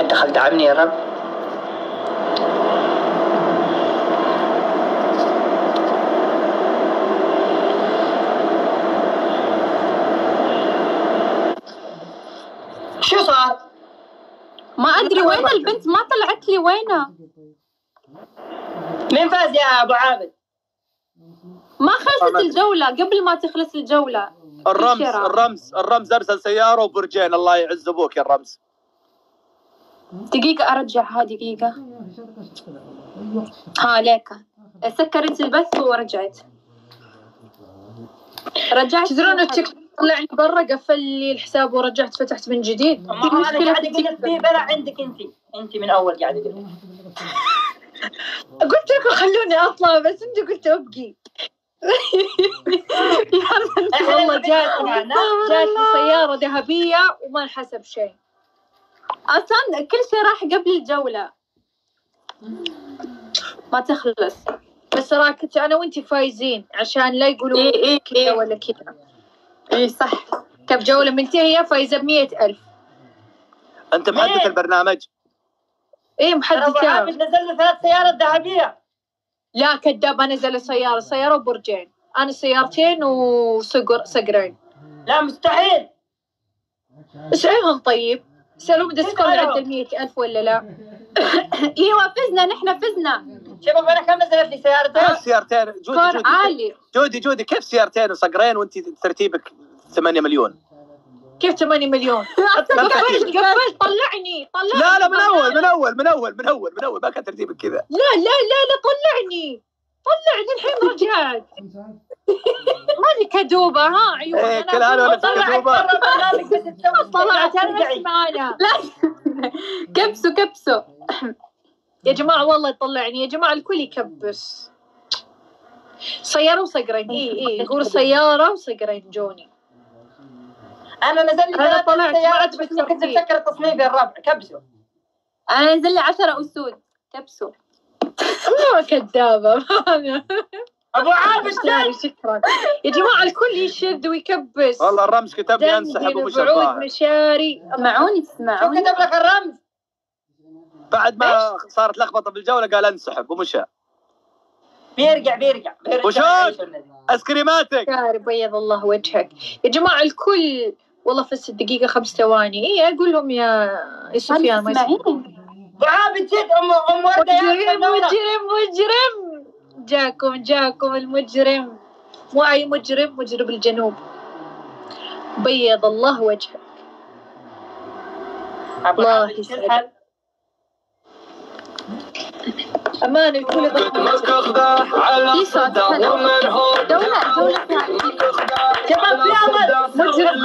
حد دخل دعمني يا رب. شو صار؟ ما ادري وين البنت، ما طلعت لي وينها. مين فاز يا ابو عابد؟ ما خلصت الجولة، قبل ما تخلص الجولة الرمز ارسل سيارة وبرجين. الله يعز ابوك يا الرمز. دقيقة ارجعها دقيقة. ها ليك سكرت البث ورجعت. تدرون التيك طلعني برا، قفل لي الحساب ورجعت فتحت من جديد. ما انا قاعد اقول في بلا عندك انت من اول قاعد اقول. قلت لكم خلوني اطلع بس انت قلت ابقي. والله جات سيارة ذهبية وما انحسب شيء اصلا، كل شيء راح قبل الجولة ما تخلص. بس ترى كنت انا وانتي فايزين عشان لا يقولوا كذا ولا كذا. اي صح، كم جولة منتهية فايزة ب100,000. انت محدث البرنامج؟ ايه محدث. ابو عابد نزل له 3 سيارات ذهبية. لا كذاب، انا نزل سيارة وبرجين، انا سيارتين وصقرين. لا مستحيل. اسألهم طيب، اسألهم اذا سكور عدى 100,000 ولا لا. ايوه فزنا، نحن فزنا. شباب انا كم نزلت لي سيارتين؟ كيف سيارتين؟ سكور عالي. جودي كيف سيارتين وصقرين وانت ترتيبك 8 مليون؟ كيف 8 مليون؟ قفلت طلعني. لا من اول ما كان ترتيبك كذا. لا طلعني الحين رجعت. ماني كذوبة. ها عيون. ايه كل هذا ولا كذوبة. طلعت انا معنا. لا كبسوا يا جماعة والله طلعني يا جماعة، الكل يكبس. سيارة وصقرين. ايه يقول سيارة وصقرين جوني. انا نزل لي 3 سيارات بس كنت مسكر التصنيف يا الربع. كبسوا. انا نزل لي 10 اسود. كبسوا. ما كذابة. ابو عابد شكرا يا جماعة، الكل يشد ويكبس. والله الرمز كتب لي انسحب ومش مشاري. اسمعوني شو كتب لك الرمز؟ بعد ما صارت لخبطة بالجولة قال انسحب ومشى. بيرجع وشوش اسكريماتك. شاري بيض الله وجهك يا جماعة الكل. والله فزت دقيقة 5 ثواني. ايه اقول لهم يا سفيان ما يسمعوني. ابو عابد جد ام وردة. مجرم جاكم المجرم. مو اي مجرم الجنوب. بيض الله وجهك. الله يسعدك. أمان الكل في صوت حلو. دولة شباب في أمل. مجرم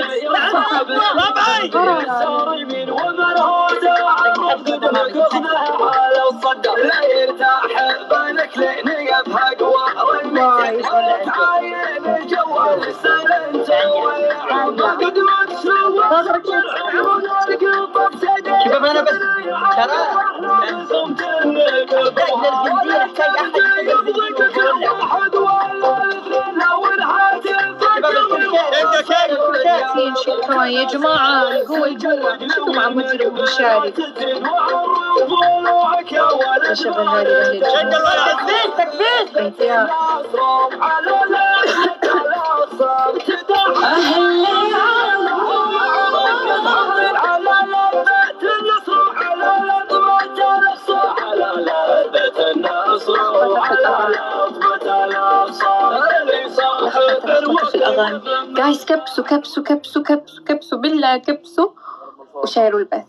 شباب أنا بس ترى شكرا يا جماعة. القوة جوا مع مجرم مشاري. يا شباب هذه جايز كبسوا بالله كبسوا وشيروا البث.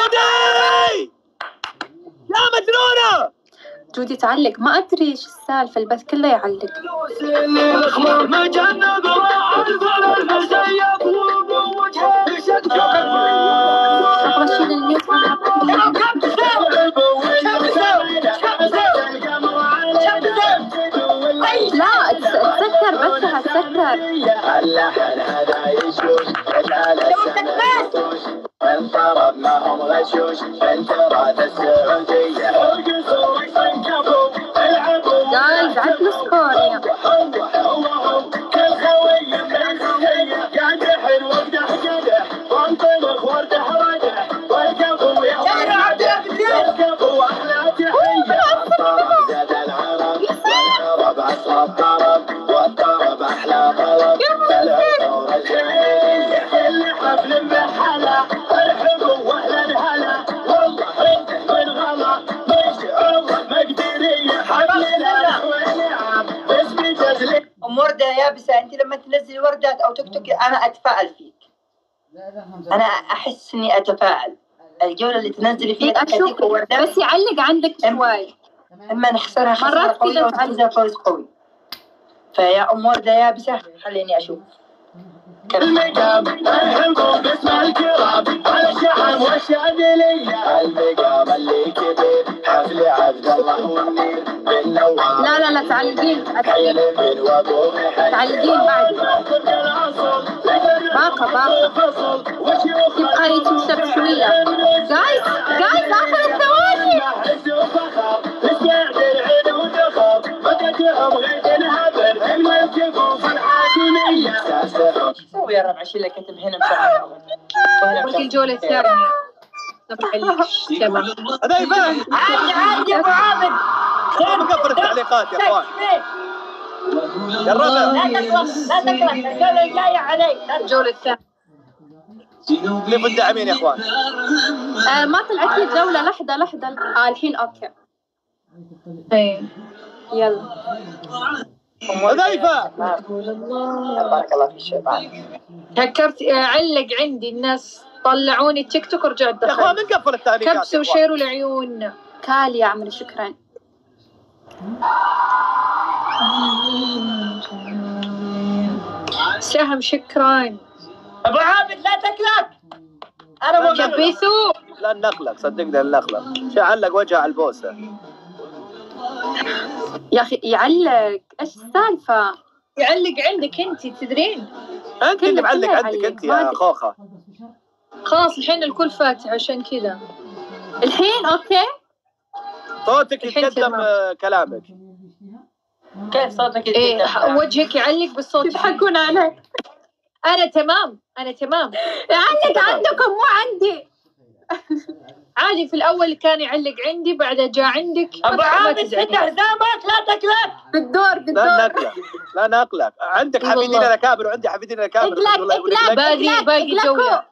يا مجنونة جودي تعلق، ما ادري ايش السالفة، البث كله يعلق. اشيل الميوت. لا تسكر بس تسكر. انطرب معهم غشوش انت راس السعودية. جايز عدلوا سكور يا كل خوي من خوية قاعد حلو وقدح قدح وانطلق وارتح ردح والكفو يا طفل بحلا الحب واهلا الهلا والله انت من غلا مشعور مقدريه حبيبنا ونعم اسمي تسليم. ام ورده يابسه، انت لما تنزلي وردات او تيك توك انا اتفائل فيك. انا احس اني اتفائل. الجوله اللي تنزلي فيها اشوف وردات بس يعلق عندك شوي. اما نخسرها خساره قويه وتفوزها فوز قوي. فيا ام ورده يابسه خليني اشوف. المقام الحب باسم الكرام على الشعب والشاذليه. المقام اللي كبير حفل عبد الله والنير بالنوار. لا تعلقين تعلقين بعد باقة تبقى يتمشى شوية. جايز آخر الثواني. شو تسوي يا ربع؟ شيل لك كتب هنا مشغل وكل الجولة الثانية. تمام. هذا يبان. عادي يا ابو عابد. مقفل التعليقات يا اخوان. يا الربع. لا تقلق الجولة الجاية علي. الجولة الثانية. اللي في الداعمين يا اخوان. ما طلعت لي الجولة. لحظة الحين اوكي. ايه يلا. حذيفة. بارك الله في الشيطان. فكرت اعلق عندي الناس طلعوني التيك توك ورجعت يا اخوان دخلت. من قفل التعليقات؟ كبسة وشير لعيوننا. كالي يا عمري شكرا. سهم شكرا. ابو عابد لا تقلق. انا مو كبيثو. لا نقلق صدقني نقلق. شو علق وجهه على البوسه. يا اخي يعلق ايش السالفة؟ يعلق عندك انت تدرين. انت اللي معلق عندك انت يا خوخه. خلاص الحين الكل فاتح عشان كذا. الحين اوكي. صوتك يتقدم كلامك. كيف صوتك؟ ايه وجهك يعلق بالصوت. تضحكون عليك. انا تمام. يعلق عندكم مو عندي. عادي في الاول كان يعلق عندي بعدها جاء عندك. ابو عابد سد حزامك لا تقلق. بالدور لا نقلق. عندك حفيدين الاكابر وعندي حفيدين الاكابر. اقلق باقي جولة.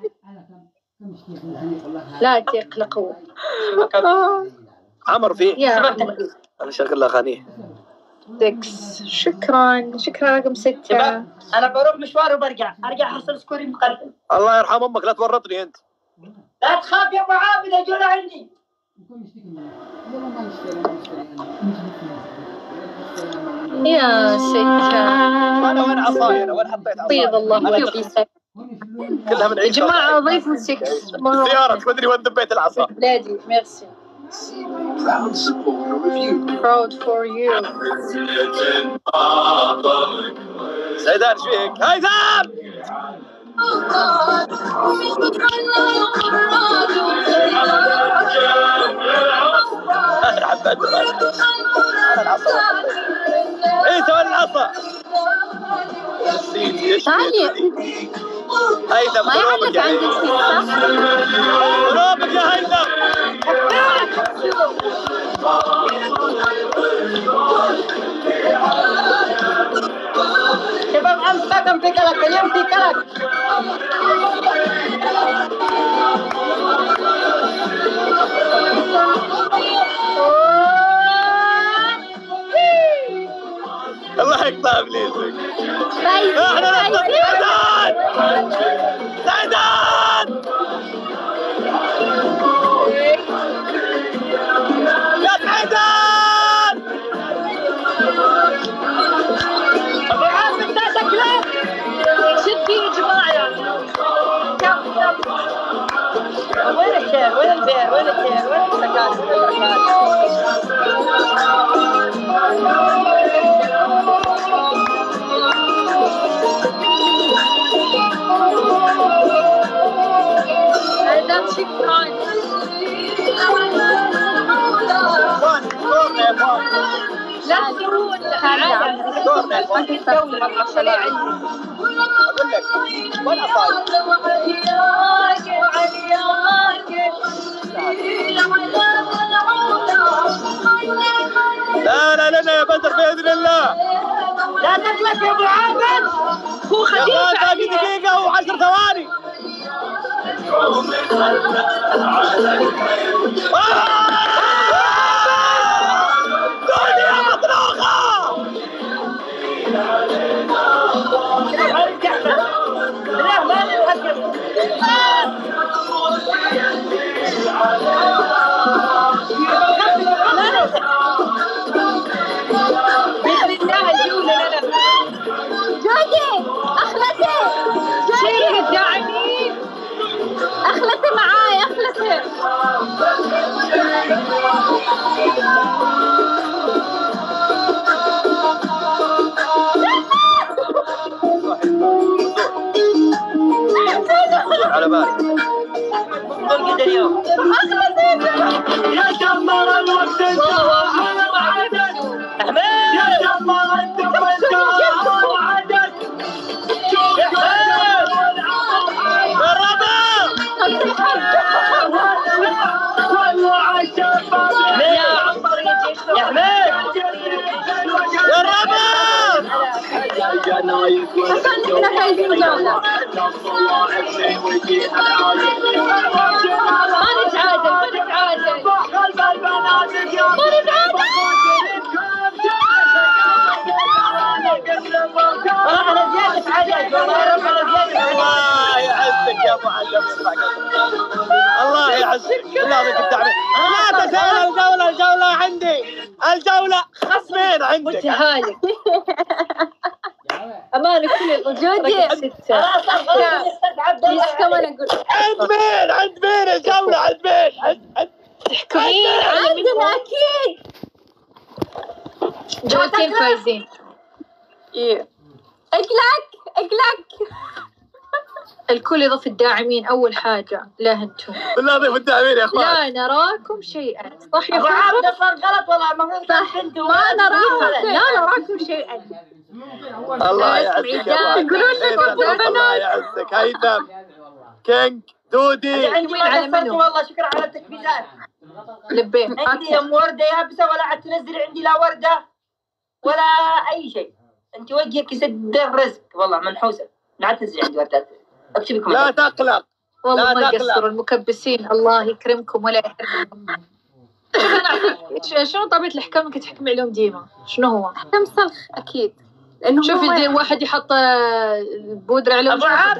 لا تقلقوا. عمر فيه. يا انا شغل اغانيه. 6 شكرا رقم 6. انا بروح مشوار وبرجع احصل سكوري مقرب. الله يرحم امك لا تورطني انت. لا تخاف يا ابو عابد الجولة عندي. يا 6. انا وين عصاي؟ انا وين حطيت عصاي؟ بيض الله كلها من يا عيد. جماعة ضيفوا 6 سيارة تودني وين دبيت العصا. نادي ميرسي. Proud for you. سيدان ايش فيك؟ هيثم! ايه سوى العصا. ثاني هيثم ما يعلق عندك قلوبك يا هيثم. شباب امس ما كان في كلك، اليوم في كلك. الله يقطع ابليسك. سيدان يا سيدان. ابو عابد لا تقلق. شدي يا جماعة. وين الشير؟ وين البير؟ وين الشير؟ وين السكاكين؟ هذا شكرا. لا تدورون تعال. الدولة عشان يعلم. اقول لك وين عصاي؟ لا لنا يا بدر باذن الله. لا تقلق يا ابو عابد. هو يا خفيف باقي عليها. دقيقة و10 ثواني. اخلصي معاي اخلصي. على بالي كده اليوم يا جمال الوقت انتهى وعدد احمد يا جمال الدم انتهى وعدد ولع الشباب يا عمر يا احمد يا ربا الجنايز عشان احنا فايزين جولة. ما نتعادل ما نتعادل. انا زيادة في عدد والله يا رب انا زيادة في عدد. الله يعزك يا معلم الله يعزك بالله عليك الدعم. لا تسأل الجولة عندي الجولة خصمين عندك. متهالك. أمانة كل جودي. 6. لسه ما نقول عند مين الجولة عند مين؟ تحكمين عندنا اكيد. جولتين فايزين. اقلق الكل يضيف الداعمين أول حاجة. لا أنتم بالله ضيف الداعمين يا اخوان. لا نراكم شيئا. صح يا ابو أخوان؟ عبد اصلا غلط والله المفروض ما نراكم لا نراكم شيئا. الله يعزك يا ابو يقولون لك الله يعزك. هيثم كينج دودي عندي وين على ما منو؟ والله شكرا على التكبيسات. لبيت. عندي ام ورده يابسه ولا عاد تنزل عندي لا ورده ولا اي شيء. انت وجهك يسد الرزق والله منحوسه. لا تنزل عندي وردات. اكتبكم لا تقلق. والله لا ما تقلق. قصروا المكبسين. الله يكرمكم ولا يحرمكم. شوف أنا أعطيك شنو طبيعة الأحكام إنك تحكمي عليهم ديما؟ شنو هو؟ احنا مسلخ اكيد لانه شوفي واحد يحط بودرة على ابو عابد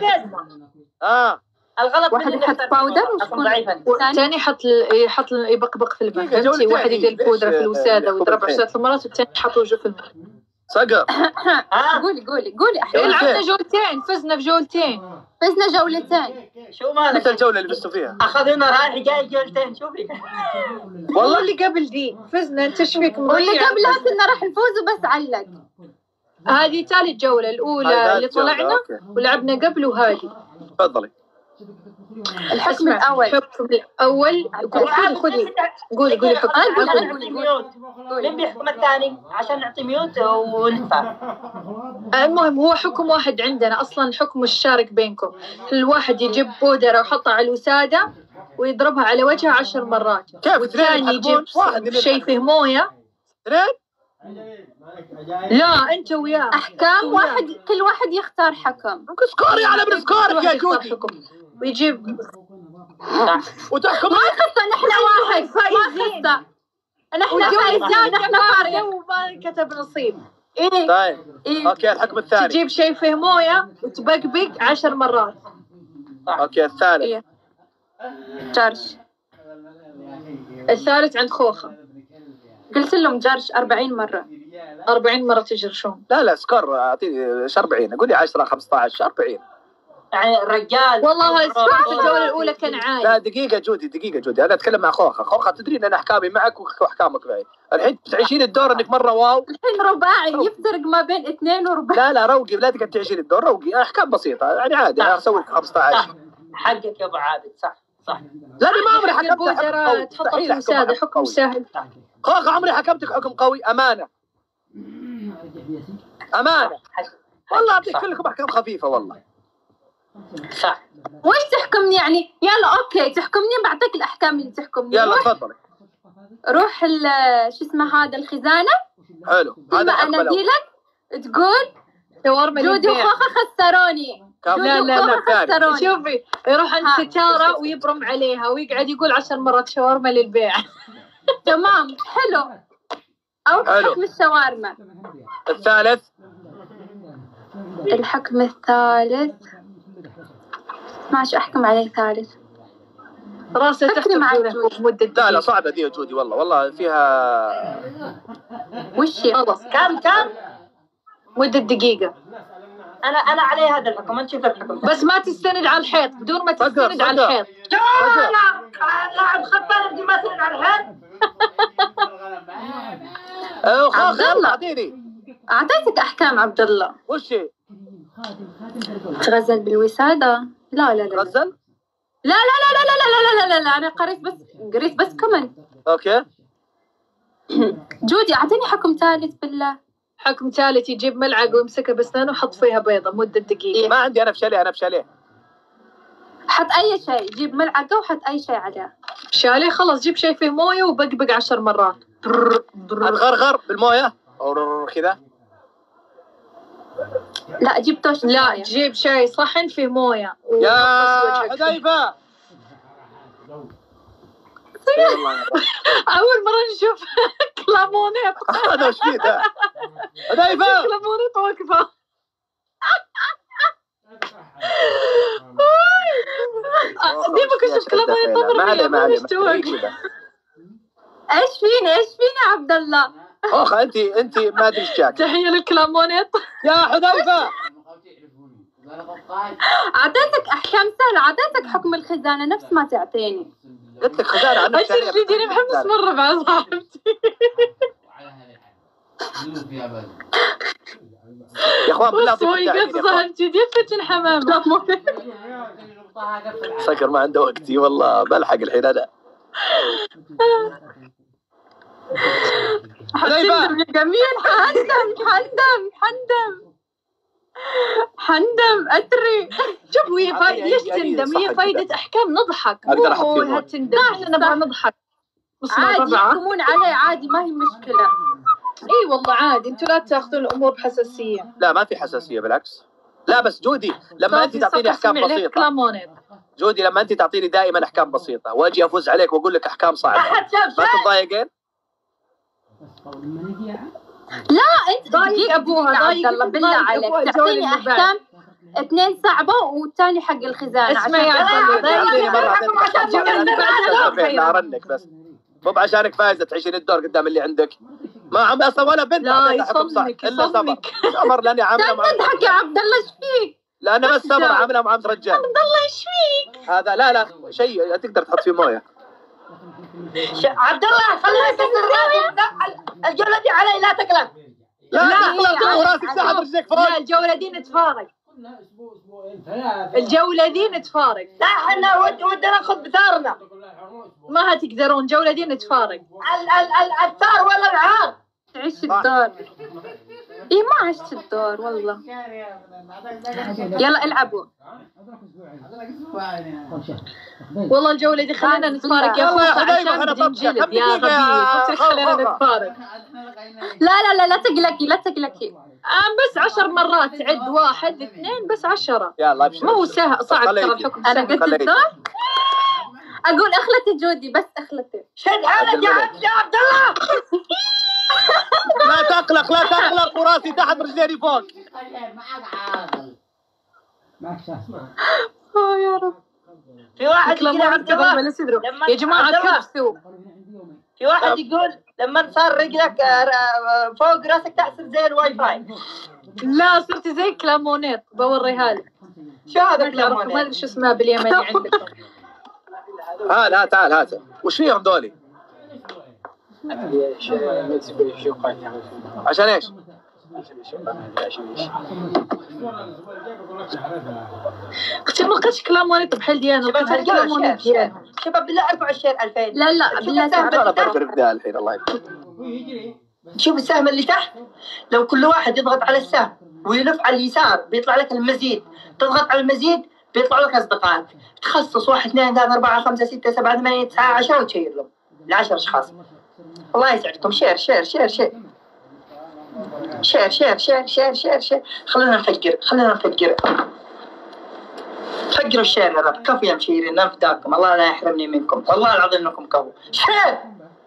الغلط واحد مني يحط إنك باودر أصلاً ضعيفة. والثاني يحط يبقبق في الماء. دقيقة، فهمتي؟ جولة واحد ثانية. يدير البودرة في ليش الوسادة ويضرب الحين؟ عشرة المرات والثاني يحط وجهه في الماء. صقر. قولي احنا جولتين. لعبنا جولتين فزنا في جولتين. فزنا جولتين. شو متى مالك؟ الجولة اللي فزتوا فيها؟ اخذونا رايح جاي جولتين شوفي. والله اللي قبل دي فزنا. انت ايش فيك واللي مضيع؟ قبلها كنا راح نفوز وبس علق. هذه ثالث جولة. الأولى اللي طلعنا ولعبنا قبل وهذه. تفضلي. الحكم اسمع، الاول. الحكم الأول خذي قولي حكم. عشان نعطي ميوت. مين بيحكم الثاني عشان نعطي ميوت ونختار. المهم هو حكم واحد عندنا أصلا. حكم الشارك بينكم. الواحد يجيب بودرة ويحطها على الوسادة ويضربها على وجهها 10 مرات. كيف والثاني يجيب شيء فيه موية. اثنين؟ لا أنت وياه احكام واحد، كل واحد يختار حكم. سكوري على بسكورك يا جودي. ويجيب وتحكم. ما يخصنا نحن واحد. ما يخصنا نحن فايزين. نحن فارقين. وما كتب نصيب. ايه طيب ايه. اوكي الحكم الثاني. تجيب شيء فيه موية وتبقبق 10 مرات. اوكي الثالث. إيه. جرش. الثالث عند خوخة. قلت لهم جرش 40 مرة. 40 مرة تجرشون. لا سكور اعطيني 40. قولي 10 15 40. يعني الرجال والله السؤال في الجولة الأولى كان عالي. لا دقيقة جودي أنا أتكلم مع خوخة تدري إن أنا أحكامي معك وأحكامك معي. الحين تعيشين الدور إنك مرة واو. الحين رباعي يفترق ما بين 2 ورباعي. لا روقي لا تقعد تعيشين الدور. روقي أحكام بسيطة يعني عادي. أنا أسوي لك 15. حقك يا ابو عابد. صح لا ما عمري حكمت البودرة تحطها في الوسادة. حكم سهل. خوخة عمري حكمتك حكم قوي. أمانة والله أعطيك كلكم أحكام خفيفة والله. صح. وش تحكمني يعني؟ يلا اوكي تحكمني بعطيك الاحكام اللي تحكمني. يلا تفضلي. روح شو اسمه هذا الخزانة. حلو ثم هذا الحكم انادي الأول. لك تقول شاورما جودي للبيع. وخوخة خسروني. لا لا لا خسروني. شوفي يروح عند ستارة ويبرم عليها ويقعد يقول 10 مرات شاورما للبيع. تمام حلو. أو حلو. حكم الشاورما. الثالث الحكم الثالث ماشي أحكم عليه ثالث. راسه فكري تحت معي بدون جودي. مدة لا لا دقيقة. صعبة دي يا جودي والله فيها وش هي؟ خلاص كم مدة دقيقة انا علي هذا الحكم، انت شوف الحكم. بس ما تستند على الحيط بدون ما تستند صدق. على الحيط. لاعب خطر بدي ما سند على الحيط. عبد الله. اعطيني أعطيتك أحكام عبد الله. وش هي؟ تغزل بالوسادة. لا لا لا لا غزل؟ لا لا لا لا لا لا لا لا أنا قريت بس كومنت. اوكي جودي أعطيني حكم ثالث بالله. حكم ثالث يجيب ملعقة ويمسكها بأسنانه وحط فيها بيضة مدة دقيقة. ما عندي انا بشاليه حط أي شيء، جيب ملعقة وحط أي شيء عليها. شاليه خلاص جيب شيء فيه موية وبقبق 10 مرات. اتغرغر بالمويه او كذا. لا جيب توش. لا تجيب شيء صحن فيه موية يا وحط وجهك فيه. حذيفه أول مرة نشوف كلامونيت. هذا وش فيه ده؟ حذيفه كلامونيت واقفة. ديما كنت كلامونيت طمر ما مش توقف. إيش فيني عبد الله؟ اخ انت ما ادري ايش جاك. تحية للكلامونيت. يا حذيفه أعطيتك أحكام سهلة، أعطيتك حكم الخزانة نفس ما تعطيني. قلت لك خزانه عنك أجل جديني محمس مرة مع صاحبتي. يا اخوان بالله وصوي قد صاحبتي دي فتن حمامة. سكر ما عنده وقتي والله بلحق الحين انا. حندم يا جميل. حندم أدري. شوف هي ليش تندم؟ هي فايدة أحكام نضحك. أقدر أحط فيه مو تندم. احنا نبغى نضحك. عادي يحكمون علي عادي ما هي مشكلة. اي والله عادي انتوا لا تاخذون الامور بحساسية. لا ما في حساسية بالعكس. لا بس جودي لما انت تعطيني احكام بسيطة. كلامونيت. جودي لما انت تعطيني دائما احكام بسيطة واجي افوز عليك واقول لك احكام صعبة ما تتضايقين؟ لا أنت ضايق أبوها، يا عبد ضايق الله بالله عليك تعطيني أحكام 2 صعبة والثاني حق الخزانة. اسمع يا عبد الله تعطيني مرة اعطيني ارنك بس مو بعشانك فايزة تعيشين الدور قدام اللي عندك. ما عم اصلا ولا بنت لا أعطيتها حكم صح يصمك الا صبر. يصمك. صبر لاني عامله لا تضحك يا عبد الله ايش فيك؟ لانه بس صبر عامله معامله رجال. عبد الله ايش فيك؟ هذا لا شيء تقدر تحط فيه مويه. عبد الله خلينا نكسر راسي. الجولة دي علي لا تقلق. لا تقلق وراسك تحت رجلك فوق. لا الجولة دي نتفارق. الجولة دي نتفارق. لا احنا ودنا ناخذ بثارنا. ما هتقدرون جولة دي نتفارق. الثار ولا العار. تعيش الدور. ايه ما عشت الدور والله. يلا العبوا. والله الجولة دي خلينا نتفارق يا يلا يا اخوة حبايبي، عشان أنا بنجلد طبشة. يا غبية. قلت لك خلينا نتفارق. لا تقلقي. بس 10 مرات تعد 1 2 بس 10. يلا ابشر. ما هو سهل صعب ترى الحكم. انا سهل. قلت الدور. اقول اخلتي جودي بس اخلتي. شد حالك يا عبد الله. لا تقلق وراسي تحت رجليني فوق. يا رب. في واحد يقول يا عبد الله يا جماعة كبسوا. في واحد يقول لما صار رجلك فوق راسك تحسب زي الواي فاي. لا صرت زي كلامونيت بوريها لك. شو هذا ما كلامونيت؟ ادري شو اسمها باليمني عندكم. تعال هات وش فيهم دولي؟ عشان ايش؟ قلت ما قلتش كلامونيت بحال ديالنا. قلت كلامونيت ديالنا. شباب بالله ارفعوا الشير 2000. لا بالله انا بضرب ذا الحين الله يبارك. شوف السهم اللي تحت، لو كل واحد يضغط على السهم ويلف على اليسار بيطلع لك المزيد، تضغط على المزيد بيطلع لك اصدقائك، تخصص 1 2 3 4 5 6 7 8 9 10 وتشير لهم ل10 اشخاص. الله يسعدكم. شير خلينا نفكر. فجروا الشير يا رب. كفو يا مشيرين، نفداكم، الله لا يحرمني منكم، والله العظيم انكم كفو. شير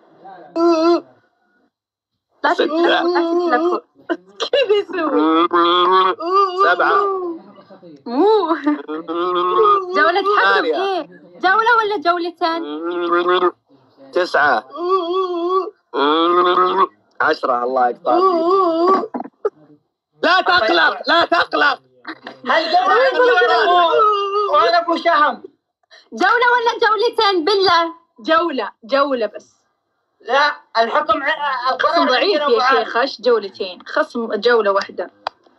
لا تتلفوا كذا يسوي 7 جولة حكم ايه؟ جولة ولا جولتين؟ 9 10 الله يقطع. لا تقلق لا تقلق. هالجولة عندي وانا ابو شهم. جولة ولا جولتين بالله؟ جولة بس. لا الحكم خصم ضعيف يا شيخ، ايش جولتين؟ خصم جولة واحدة.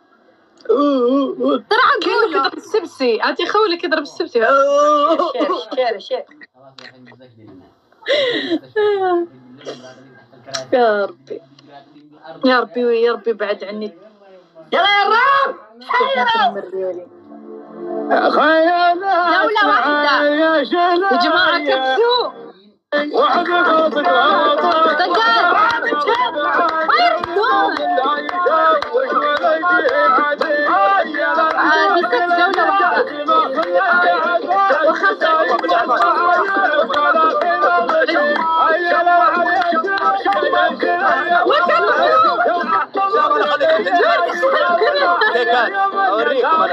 ترى كيف يضرب السبسي؟ أنتي خولك يضرب السبسي. شير يا ربي يا ربي يا ربي بعد عني. يلا يا الراب جولة واحدة يا جماعة كبسوا. اوريكم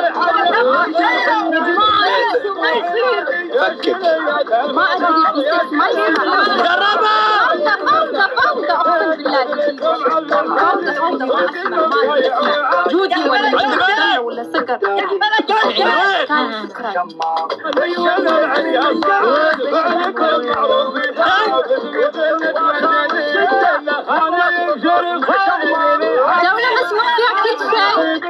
فكك ما ادري ما جربها. فوضى اقسم بالله جودي ولا سكر كان جولة مسموح فيها كل شيء.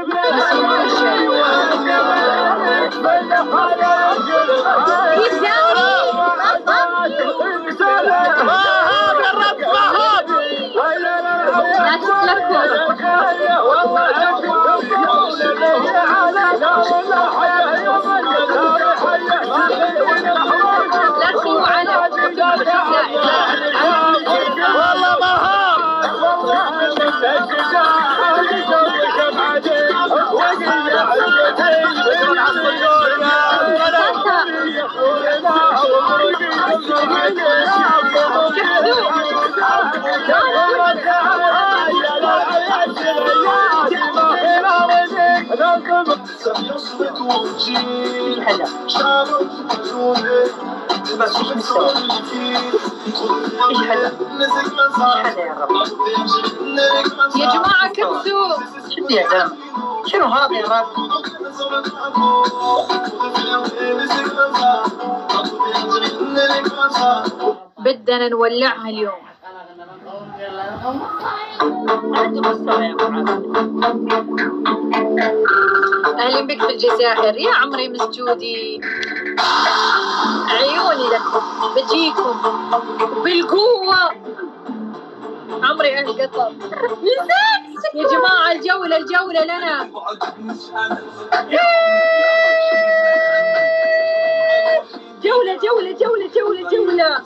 والله ما هاب. يا جماعة كبسوا. شدي يا زلمة، شنو هذا يا رب؟ بدنا نولعها اليوم. أهلا بك في الجزائر يا عمري مسجودي. عيوني لكم بجيكم بالقوة. عمري أهل قطر. يا جماعة الجولة لنا. جولة.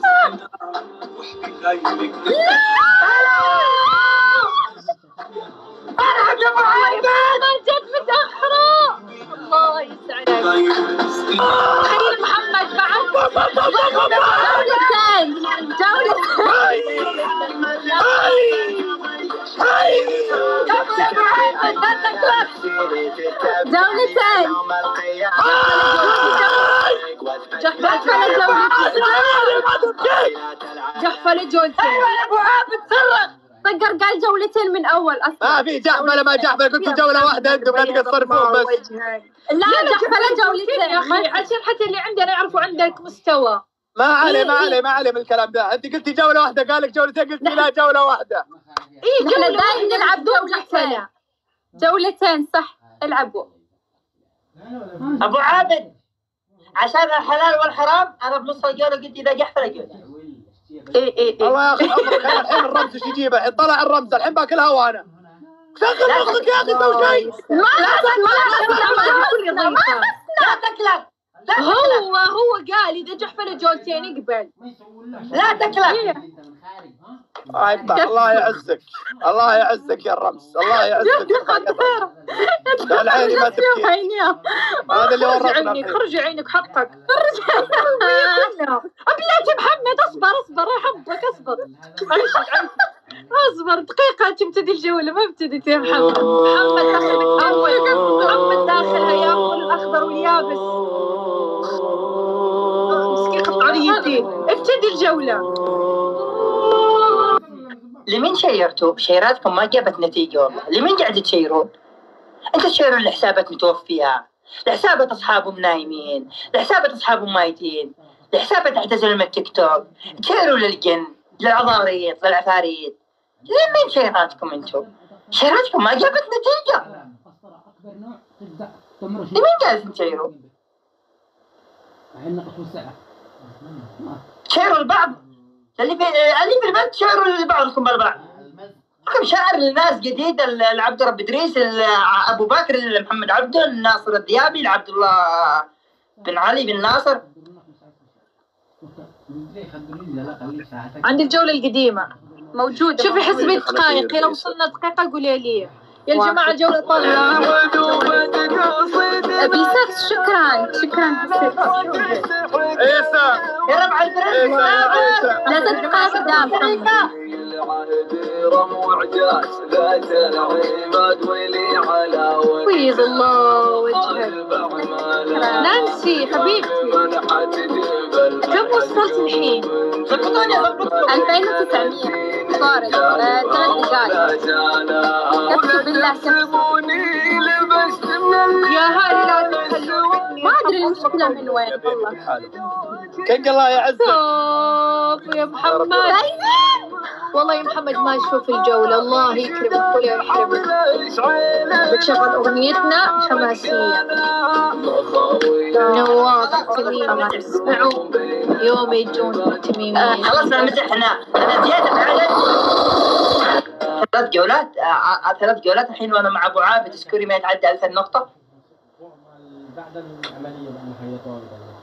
ما جت متأخرة. الله يسعدك. خليل محمد بعد. جولتين جحفلة جولتين. ابو عابد صرخ طقر قال جولتين من اول اصلا. ما في جحفلة ما جحفلة، قلتوا جولة واحدة انتم لا تقصرفون بس. لا جحفلة جولتين يا اخي عشان حتى اللي عندنا يعرفوا عندك مستوى. ما علي من الكلام ده. انت قلتي جولة واحدة، قالك جولتين، قلتي لا جولة واحدة. ايه احنا دايما نلعب جولتين صح. العبوا ابو عابد عشان الحلال والحرام انا بنص الجولة قلت اذا جحفلة جولة. ايه الله ياخذ عمرك. الحين الرمز ايش يجيبه؟ الحين طلع الرمز، الحين باكل هوا انا. شغل مخك يا اخي، سوي شيء. لا تكلم. هو قال إذا جحفل جولتين يقبل. لا تكلم. الله يعزك، الله يعزك يا الرمس، الله يعزك. العين ما تبكي. هذا اللي ورطنا. خرج عينك حقك. أبلاتي محمد أصبر يحبك أصبر. أصبر دقيقة تبتدي الجولة ما ابتدت يا محمد. محمد داخلها ياكل الأخضر واليابس. مسكين قطع لي يدي. ابتدي الجولة. لمين شيرتوا؟ شيراتكم ما جابت نتيجة والله. لمين قاعد تشيرون؟ انت تشيرون لحسابات متوفية، لحسابات اصحابهم نايمين، لحسابات اصحابهم مايتين، لحسابات اعتزلوا من التيك توك، تشيروا للجن، للعضاريط، للعفاريت. لمين شيراتكم انتم؟ شيراتكم ما جابت نتيجة. لمين جالس تشيروا؟ تشيروا البعض. اللي في البلد شعروا لبعضكم بالبعض. كم شاعر للناس جديد، العبد رب ادريس، ابو بكر، محمد عبده، الناصر الديابي، عبد الله بن علي بن ناصر. عند الجولة القديمة موجودة. شوفي حسبي دقائق، لو وصلنا دقيقة قولي لي. يا جماعة الجولة طالعة. بالسكس. شكرا عيسى يا ربع البرنس لا تبقى قدام. بيض الله وجهك. نانسي حبيبتي كم وصلت الحين؟ ضبطوني 2900 صارت 3 دقائق. كفو بالله كفو. يا هاي لا تخلوني. ما أدري المشكلة من وين والله. كنق الله يعزك. يا محمد والله يا محمد ما يشوف الجولة. الله يكرمك ولا يحرمك. بتشغل أغنيتنا حماسية. نواف التميمي اسمعوا يوم يجون التميميين. خلصنا مزحنا. انا زيادة عدد 3 جولات. 3 جولات الحين وانا مع ابو عابد سكوري ما يتعدى 2000 نقطة. بعد العملية بأنه خيطوه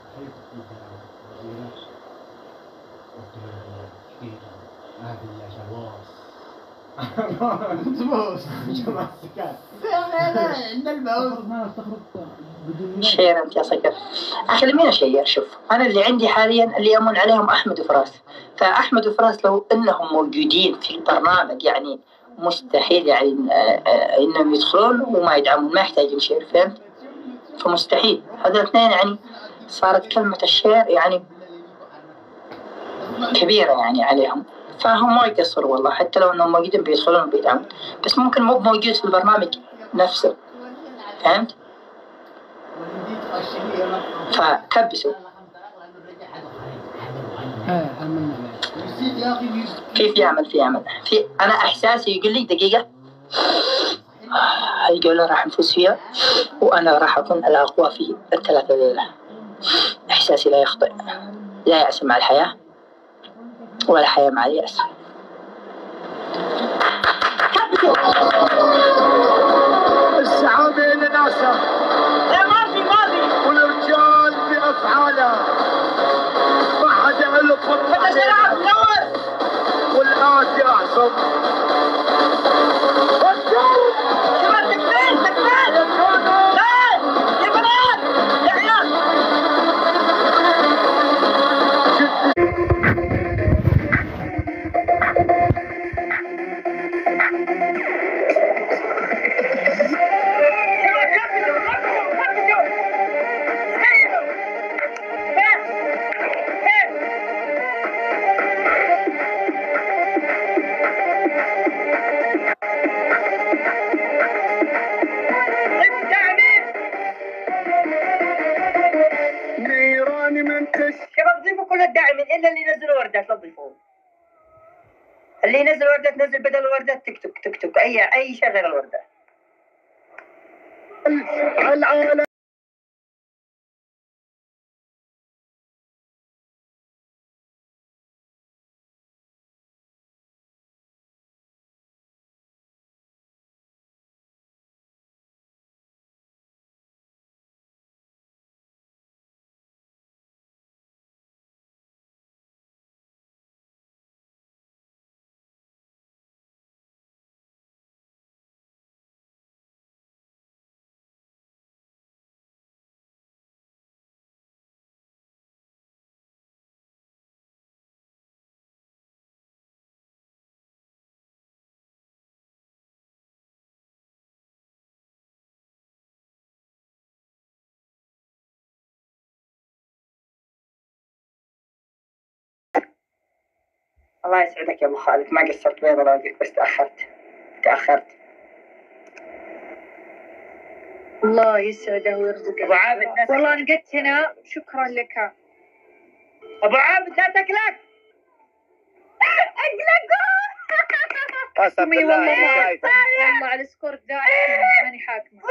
شير انت يا صقر. اخي لمين اشير؟ شوف انا اللي عندي حاليا اللي يمون عليهم احمد وفراس. فاحمد وفراس لو انهم موجودين في البرنامج يعني مستحيل يعني انهم يدخلون وما يدعمون، ما يحتاج نشير. فهمت؟ فمستحيل هذول الاثنين يعني صارت كلمة الشير يعني كبيرة يعني عليهم. فهم ما يقصروا والله، حتى لو انهم موجودين بيدخلون وبيدعمون، بس ممكن مو موجود في البرنامج نفسه. فهمت؟ فكبسوا. كيف يعمل؟ في انا احساسي يقول لي دقيقة الجولة راح نفوز فيها وانا راح اكون الاقوى في ال3 ليلة. احساسي لا يخطئ. لا يأس مع الحياة ولا حياة مع اليأس. السعادة لناسا. لا ماضي والرجال بأفعاله. ما حدا له فرصة والآتي أعظم. شباب ضيفوا كل الداعمين الا اللي ينزلوا وردات. لا تضيفوهم. اللي ينزل وردات نزل بدل الوردات تيك توك اي شيء غير الوردات. العالم الله يسعدك يا ابو خالد، ما قصرت بيض راقك بس تاخرت. الله يسعده ويرزقك. ابو عابد والله نقدت هنا، شكرا لك. ابو عابد لا تقلق. قسم بالله والله على سكور ذا ماني حاكمه.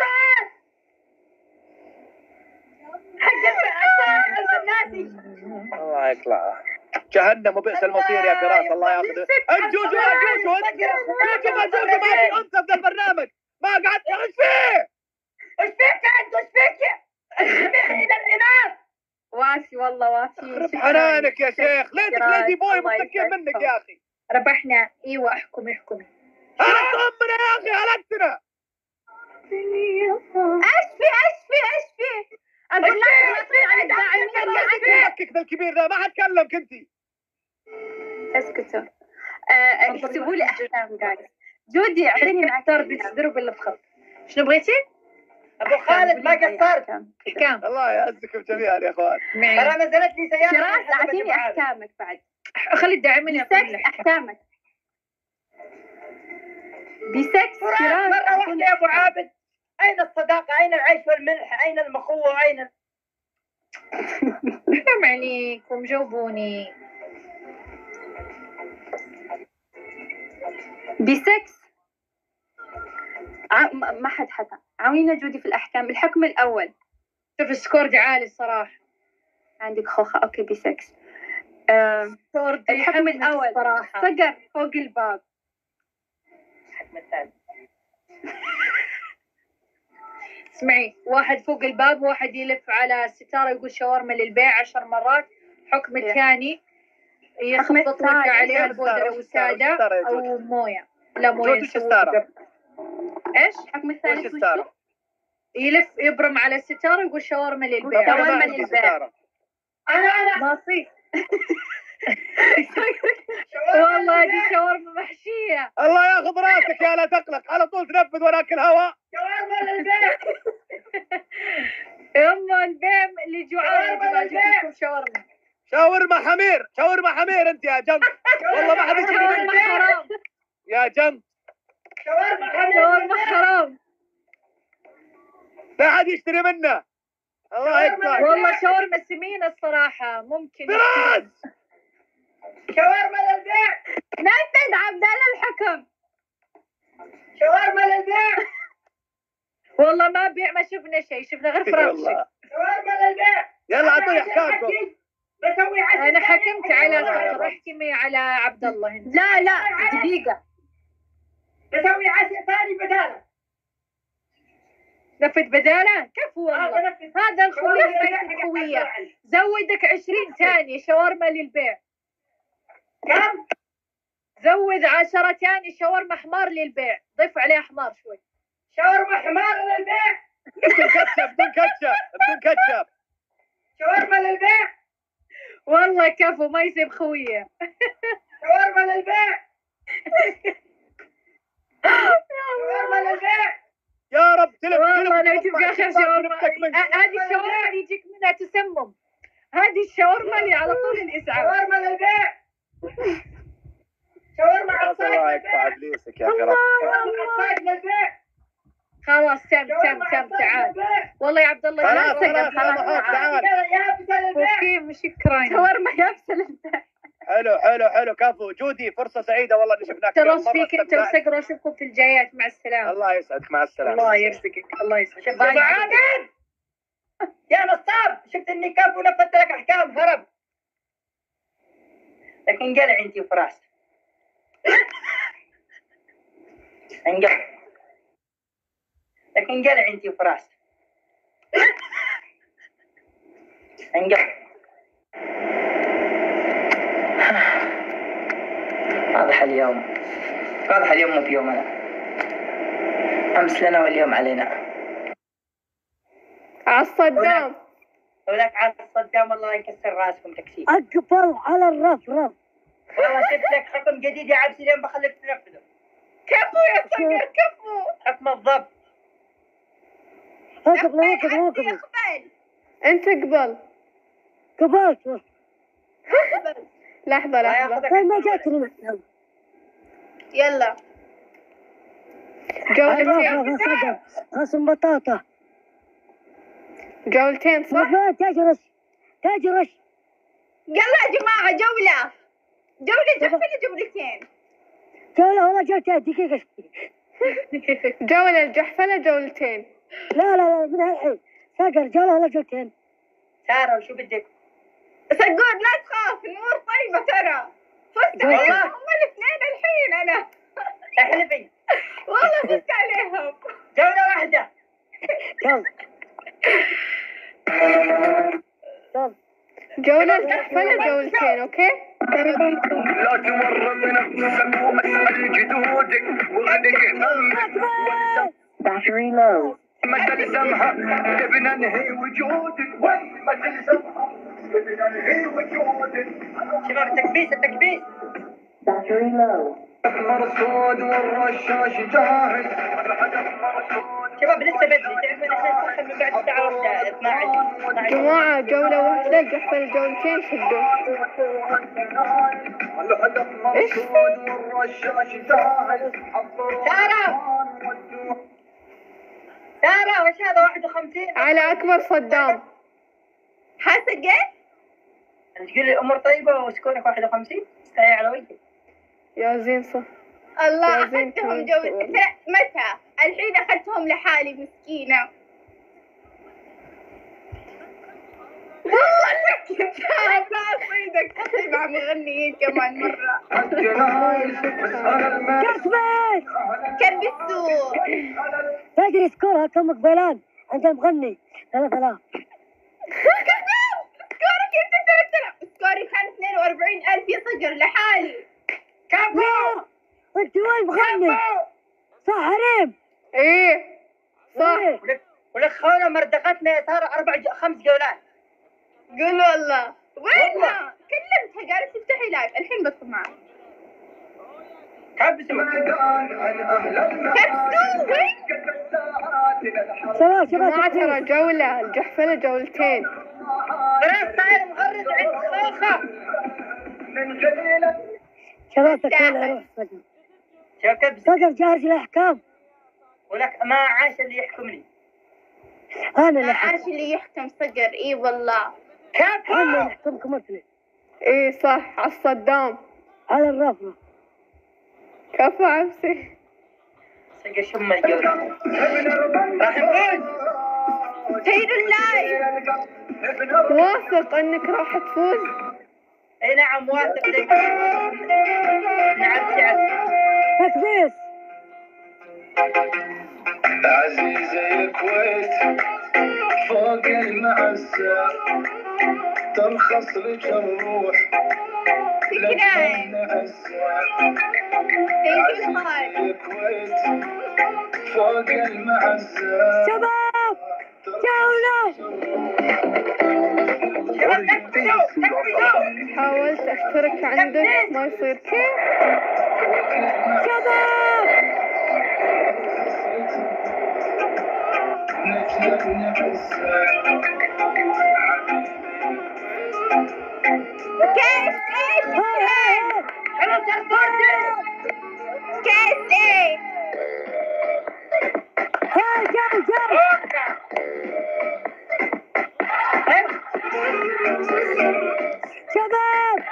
الله يطلع جهنم وبئس المصير يا فراس. الله ياخذ جوجو ما في انثى في البرنامج. ما قعدت ايش فيه؟ ايش فيك انت؟ ايش فيك؟ الى الاناث. واسي والله واسي. حنانك يا شيخ، ليتي بوي متكين منك يا اخي. ربحنا. ايوه احكمي. هلكت امنا يا اخي، هلكتنا. ايش في اقول لك فكك ذا الكبير ذا، ما حد كلمك انت. اسكتوا. اكتبوا لي احكام جايز. جودي اعطيني معتار بتضرب ولا بخط. شنو بغيتي؟ ابو خالد ما قصرت. احكام. الله يعزكم جميعا يا اخوان. ترى نزلت لي سياره. فراس اعطيني احكامك بعد. خلي الداعمين بسكس احكامك. بسكس فراس مره واحده يا ابو عابد. اين الصداقه؟ اين العيش والملح؟ اين المخوه؟ اين حرام عليكم جاوبوني. بسكس ما حد حكى. عاونينا جودي في الأحكام. الحكم الأول. شوف السكور عالي الصراحة. عندك خوخة. أوكي بسكس. الحكم الأول صراحة. صقر فوق الباب. الحكم الثاني اسمعي، واحد فوق الباب، واحد يلف على الستارة يقول شاورما للبيع 10 مرات. حكم الثاني يخبط ويرجع عليها البودرة والسادة أو موية. لا موية. ايش؟ الحكم الثالث وشو؟ يلف يبرم على الستارة ويقول شاورما للبيع. شاورما للبيع. انا ناصي. والله دي شاورما محشية. الله ياخذ راسك يا لا تقلق، على طول تنفذ وناكل هواء. شاورما للبيع. يما البيع اللي جوعان يا جماعة جبت لكم شاورما. شاورما حمير انت يا جنط. والله ما حد يشتري منك حرام يا جنط. شاورما حرام. لا حد يشتري منه. الله يكفى. والله شاورما سمينة الصراحة. ممكن فراس. شاورما للبيع. نفذ عبد الله الحكم. شاورما للبيع. والله ما بيع، ما شفنا شيء، شفنا غير فرنسي. شاورما للبيع. يلا اعطوني احكامكم. بسوي عسل. انا حكمت على خاطر احكمي على عبد الله هنا. لا دقيقة. بسوي عسل ثاني بداله. نفذ بداله؟ كفو والله. هذا الخوية ليس خوية. زودك 20 ثانية شاورما للبيع. كم؟ زود 10 ثانية شاورما حمار للبيع. ضيف عليها حمار شوي. شاورما حمار للبيع. بدون كاتشب. شاورما للبيع. والله كفو ما يصير خوية. شاورما للبيع. شاورما للبيع. يا رب تلف. والله لو تبقى آخر شاورما. هذه الشاورما اللي يجيك منها تسمم. هذه الشاورما اللي على طول الإسعاف. شاورما للبيع. شاورما عصاك الله يقطع ابليسك يا فراس. عصاك للبيع. خلاص تم تعال. والله يا عبد الله خلاص تعال. يابسة للبيع. وكيف شكرا. شاورما يابسة للبيع. حلو كفو. جودي فرصة سعيدة والله اني شفناك. ترص فيك انت وسقر، واشوفكم في الجايات. مع السلامة. الله يسعدك. مع السلامة. الله يرزقك. الله يسعدك. ابو عابد يا نصاب، شفت اني كفو ونفذت لك احكام هرب. لكن قلع انت وفراس. لكن قلع انت وفراس. واضح اليوم مو بيومنا. امس لنا واليوم علينا. عالصدام. وذاك على الصدام الله يكسر راسكم تكسير. أقبل على الرفرف. والله جبت لك حكم جديد يا عبسي اليوم بخليك تنفذه. كفو يا صقر كفو. حكم الضبط. انت اقبل. قبلت. لحظة طيب ما جاتني. يلا جولتين صدر خصم بطاطا. جولتين صح؟ تاجرش. يلا يا جماعة جولة جولة جولتين. جولة والله جولتين دقيقة. جولة الجحفلة جولتين. لا من الحين صقر جولة والله جولتين. سارة وشو بدك؟ صقور لا تخاف الأمور طيبة ترى. فزت عليهم هم الاثنين الحين أنا. احلفي. والله فزت عليهم. جولة واحدة. جولة الجحفلة جولتين أوكي؟ لا تورط نفسك واسأل جدودك وغدك Battery low. ما تلزمها تبي ننهي وجودك وين ما تلزمها تبي ننهي وجودك. شباب التكبيس. Battery low. مرصود والرشاش جاهز. شباب لسه بدري تعرفون احنا نسخن من بعد الساعة 1 12. جماعة جولة واحدة الجحفلة جولتين شدوا. الهدف مرصود والرشاش جاهز. سارة وش هذا 51 على أكبر صدام. حاسة تقول لي الأمور طيبة وسكونك 51 استعي على وجهي. يا زين صح. الله لازم أخذتهم تكون- متى؟ الحين أخذتهم لحالي مسكينة. والله لك لا صيدك تخي مع مغنيين كمان مرة. كسبت. كبسوا. تدري سكورها كم قبيلان عند المغني 3000. سكورك أنت 3000. سكوري كان 42,000 يا صقر لحالي. لا انت وين مغني؟ صح حريم. إيه صح. ولك خونا مردقتنا يا سارة 5 جولات. قول والله. وينها؟ كلمتها قالت افتحي لايف الحين بدخل معك. كبسوا. كبسوا وين؟ شباب جماعة ترى جولة الجحفلة جولتين. خلاص صاير مغرد عند خوخة. شباب تكون شباب كبسوا. صقر جاهز للأحكام. ولك ما عاش اللي يحكمني. أنا اللي عاش اللي يحكم صقر. اي والله. أنا اللي أحكمكم مثلي. إيه صح على الصدام. على الرفرة. كفو عبسي. سقى شم الجولة. راح نفوز. سيدوا اللايف. واثق إنك راح تفوز. اي نعم واثق لك. نعم سعد. تكبيس. عزيزي الكويت فوق المعزة ترخص لك الروح فكرين. عزيزي الكويت فوق المعزة شباب جولة. حاولت أشترك عندك ما يصير كيف. شباب كيس ايه؟ كيس ايه؟ هاي جو شباب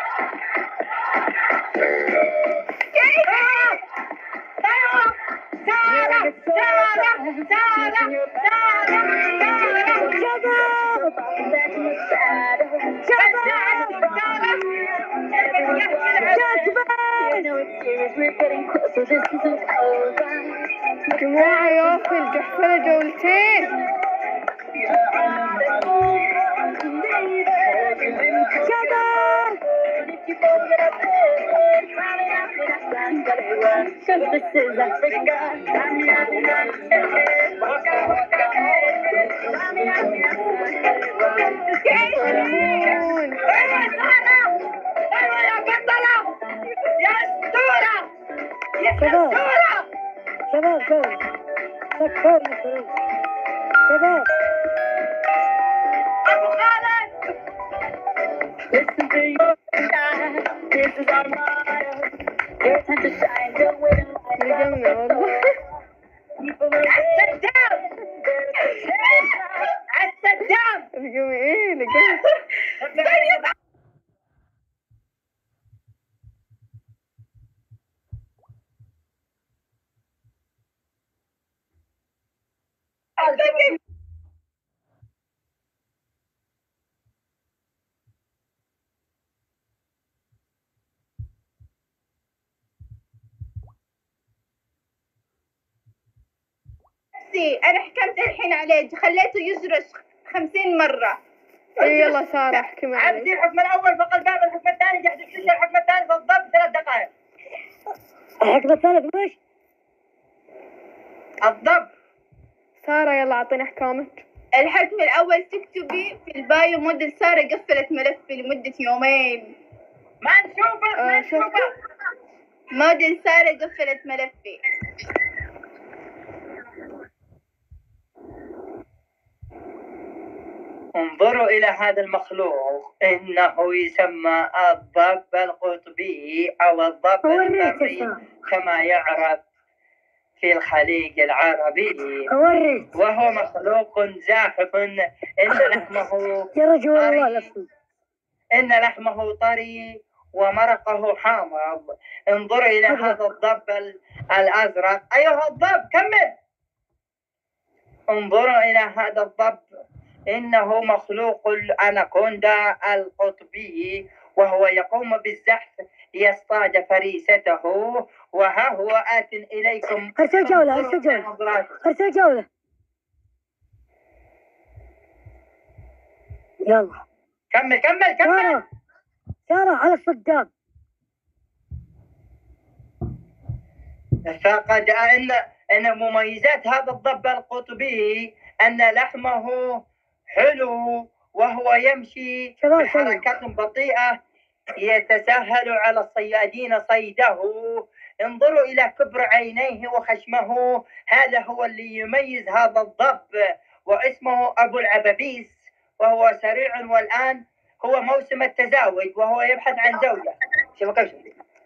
جماعة يا أخي الجحفلة جولتين. شباب جولة. سكرني شباب. ابو خالد لقمنا والله. عالسدام لقمي ايه لقمي. انا حكمت الحين عليه، خليته يجرش 50 مرة. يلا سارة احكي معي. عبسي الحكم الاول فوق الباب، الحكم الثاني قاعد يكتشف، الحكم الثالث بالضبط 3 دقائق. الحكم الثالث وش؟ الضب. سارة يلا اعطينا احكامك. الحكم الأول تكتبي في البايو موديل سارة قفلت ملفي لمدة يومين. ما نشوفه. موديل سارة قفلت ملفي. انظروا إلى هذا المخلوق، إنه يسمى الضب القطبي أو الضب البري كما يعرف في الخليج العربي، وهو مخلوق زاحف إن لحمه طري ومرقه حامض. انظروا إلى هذا الضب الأزرق. أيها الضب كمل. انظروا إلى هذا الضب، إنه مخلوق الأناكوندا القطبي، وهو يقوم بالزحف ليصطاد فريسته. وها هو آت إليكم. ارسل جولة. يلا كمل. سارة على الصدام. فقد أن مميزات هذا الضب القطبي أن لحمه حلو، وهو يمشي بحركات بطيئة يتسهل على الصيادين صيده. انظروا إلى كبر عينيه وخشمه، هذا هو اللي يميز هذا الضب، واسمه أبو العبابيس، وهو سريع، والآن هو موسم التزاوج وهو يبحث عن زوجة. شوفوا كيف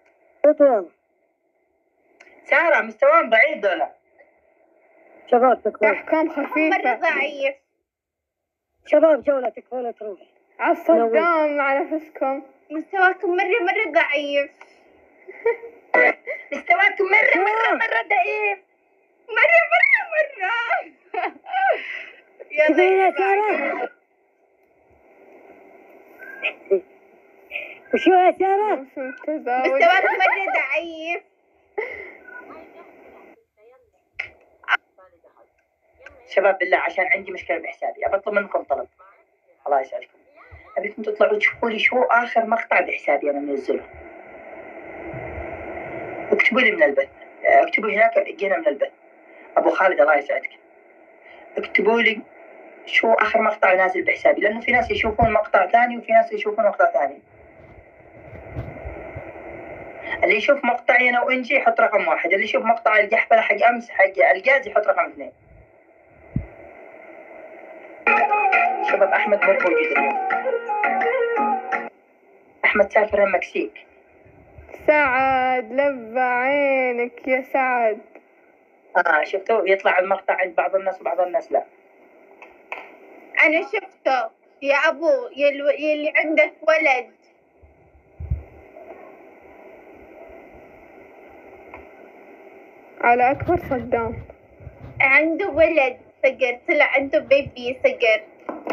سارة مستواهم ضعيف دولة. شباب تكفون. احكام خفيفة. مرة ضعيف. شباب جولة تكفون تروح. على الصدام على نفسكم. مستواكم مرة ضعيف. مستواكم مرة ضعيف. مرة. يلا يا سارة. وشو يا سارة؟ مستواكم مرة ضعيف. شباب بالله عشان عندي مشكلة بحسابي، أبى أطلب منكم طلب. الله يسعدكم، أبيكم تطلعوا تشوفوا لي شو آخر مقطع بحسابي أنا منزله. اكتبوا لي من البث، اكتبوا هناك جينا من البث. أبو خالد الله يسعدك، اكتبوا لي شو آخر مقطع نازل بحسابي، لأنه في ناس يشوفون مقطع ثاني وفي ناس يشوفون مقطع ثاني. اللي يشوف مقطعي أنا وإنجي يحط رقم 1، اللي يشوف مقطع الجحفلة حق أمس حق الجاز يحط رقم 2. شباب أحمد مو موجود اليوم. أحمد سافر المكسيك. سعد لبى عينك يا سعد. شفتوا يطلع المقطع عند بعض الناس وبعض الناس لا. أنا شفته يا أبو يلي عندك ولد. على أكبر صدام. عنده ولد صقر، طلع عنده بيبي صقر.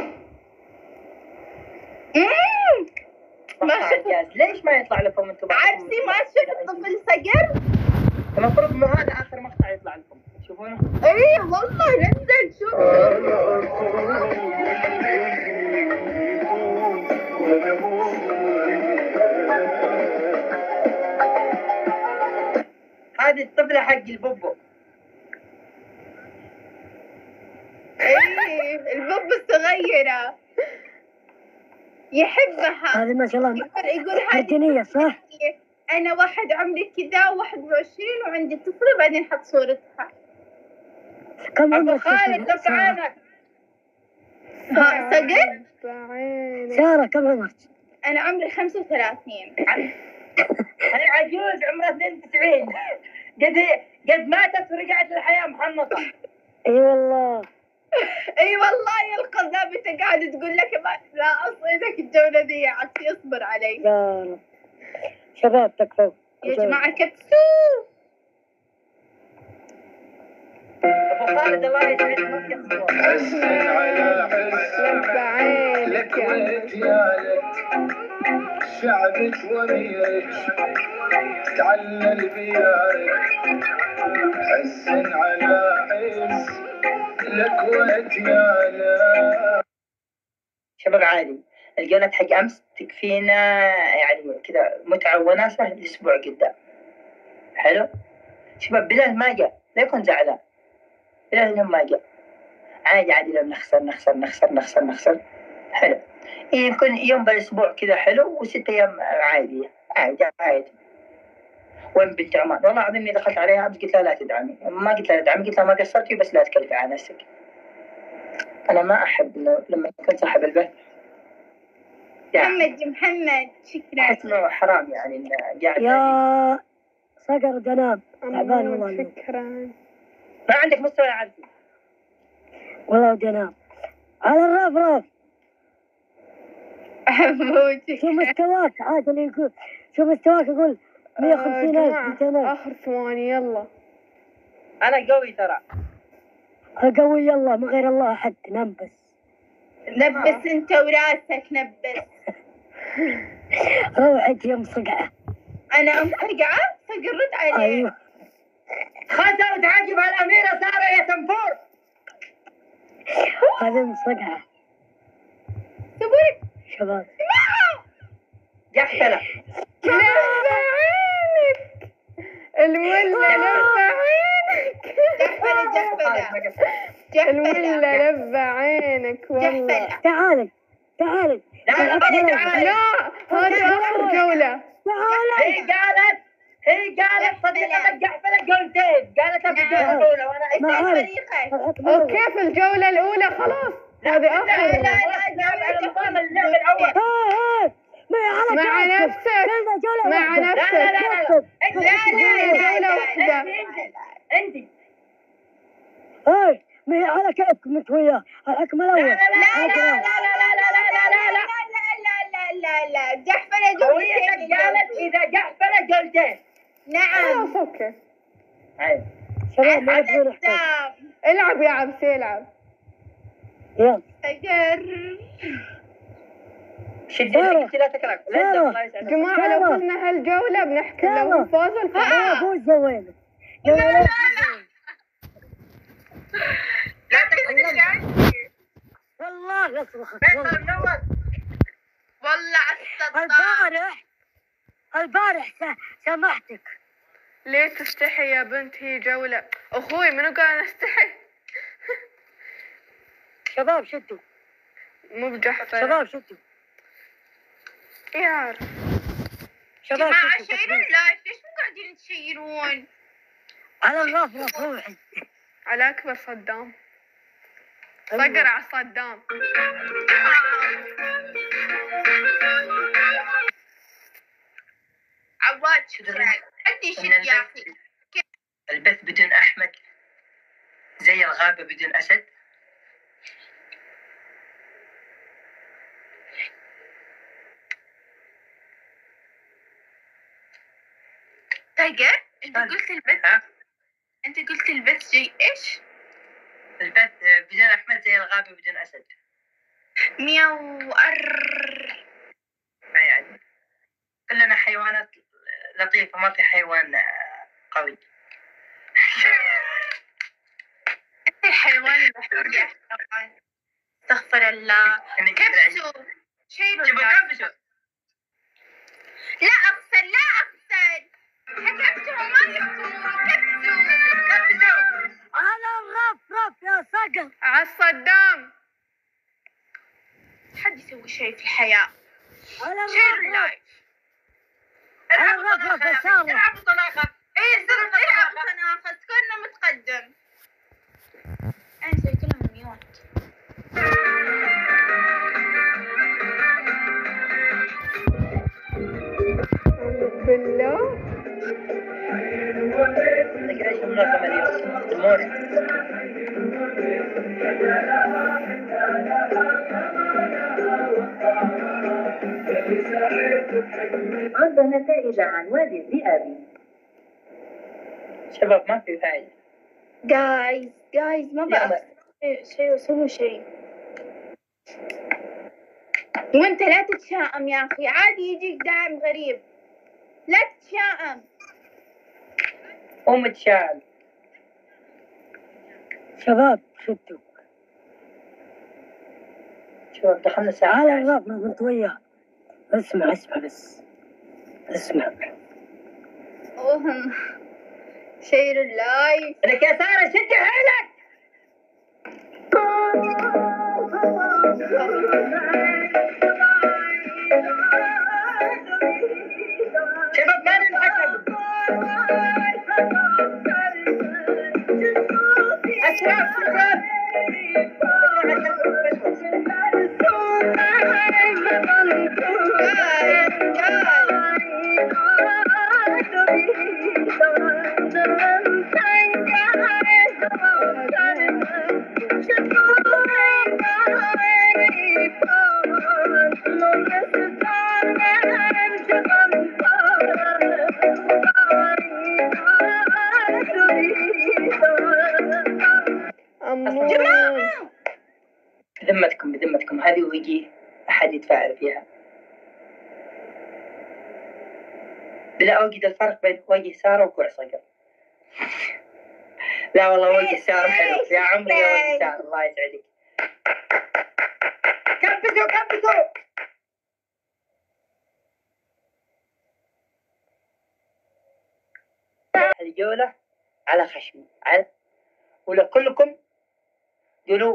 ما شفت ليش ما يطلع لكم انتم؟ عارفين ما شفت طفل صقر؟ المفروض انه هذا اخر مقطع يطلع لكم تشوفونه. ايه والله نزل شوف. هذه الطفلة حق البوبو. ايه البوبو الصغيرة يحبها. هذه ما شاء الله يقول مجنية صح؟ أنا واحد عمري كذا 21 وعندي طفل، وبعدين حط صورتها. كم أبو عمرك؟ خالد رفع عنك. صقر؟ سارة كم عمرك؟ أنا عمري 35. أنا عجوز عمرها 92. قد ماتت ورجعت للحياة محنطة. اي والله. اي والله يا القذابة قاعدة تقول لك لا أصيدك الجولة دي عاد يصبر علي. يا رب. شباب تكفوا يا جماعة كبسوا. أبو خالد الله يسعدك ما تكفوا. حسن على حسن لب عينك لك ورجالك شعبك وميرك تعلل بيارك حسن على حس لك ورجالك. شباب عادي الجولات حق أمس تكفينا يعني كذا متعة وناسة لأسبوع قدام. حلو شباب. بلال ما جاء لا يكون زعلان. بلال اليوم ما جاء عادي لو نخسر حلو. يمكن يوم بالأسبوع كذا حلو و6 أيام عادية عادي. وين بنت عمان؟ والله العظيم إني دخلت عليها أمس قلت لها لا تدعمي. ما قلت لها لا تدعمي، قلت لها ما قصرتي بس لا تكلفي على نفسك. أنا ما أحب إنه لما يكون صاحب البيت محمد شكرا. أحس إنه حرام يعني إنه قاعد يا صقر جناب تعبان والله. شكرا. ما عندك مستوى عالي والله جناب على الرفرف. أموتك. شو مستواك عاد اللي يقول شو مستواك يقول 150,000 200,000. آخر ثواني يلا. أنا قوي ترى. القوي يلا ما غير الله أحد. نبس أنت وراسك نبس. روحك يا مصقعة. أنا أم صقعة؟ رد عليك. أيوه خذها وتعجب على الأميرة سارة يا سنفور. هذه مصقعة سبورك شباب. جحفلة لف عينك المولة لف عينك. المولة لف عينك والله. تعالي لا هذه آخر جولة. هي قالت صديقتك جحفلة جولتين. قالتها في الجولة الأولى وأنا أوكي في الجولة الأولى خلاص. هذه آخر. مع نفسك. أنت ما هي على كيفكم انت وياه الحكم الاول. لا جحفلة جولتين. قالت إذا جحفلة جولتين. نعم اوكي. شباب ما يبغون العب يا عبسي العب. يلا شد لك لا تكرك. جماعة لو فزنا هالجولة بنحكي لو فازوا الفريق. فوز زوينة. لا تكرك والله يصرخك والله البارح سامحتك. ليه تستحي يا بنت؟ هي جولة. أخوي منو قال نستحي؟ شباب شدوا. مو بجحفل. شباب شدوا. يا شباب جماعة شيروا اللايف. ليش مو قاعدين تشيرون؟ على الرفرف روحي. على أكبر صدام. صقر على صدام. عواد شكرا. عندي شد يا أخي. البث بدون أحمد زي الغابة بدون أسد. تايجر انت قلت البث جاي ايش؟ البث بدون أحمد زي الغابة بدون أسد. مياو يعني كلنا حيوانات لطيفة ما في حيوان قوي. انت الحيوان المحبوب يا حيوان. استغفر الله. كبسوا شيلوا كبسوا. لا أقصد حكمتهم ما يحكمون. كبسوا على الرفرف يا صقر. على الصدام. حد يسوي شيء في الحياة. شيروا اللايف. على الرفرف يا سارة. العبوا طلاقة. العبوا تناقص كنا متقدم. أنا سويت لهم ميوت. لكن ايش المنظمة اليوم؟ المونة. عرض نتائج عن وادي الذئاب. شباب ما في فايدة. جايز ما بقى شيء وسووا شيء. وانت لا تتشائم يا اخي، عادي يجيك دعم غريب، لا تتشائم. متشائم. شباب شدوا شباب دخلنا الساعة على 11. الراب ما كنت وياه. اسمع بس اسمع. شير اللايف. لك يا سارة شدي حيلك. شباب ما ننحكم. أشرف بذمتكم هذه ويجي أحد يتفاعل فيها. لا أوجد الفرق بين وجه سارة وكوع صقر. لا والله وجه سارة حلو يا عمري يا وجه سارة، الله يسعدك. كبسوا الجولة على خشمي ولكلكم قولوا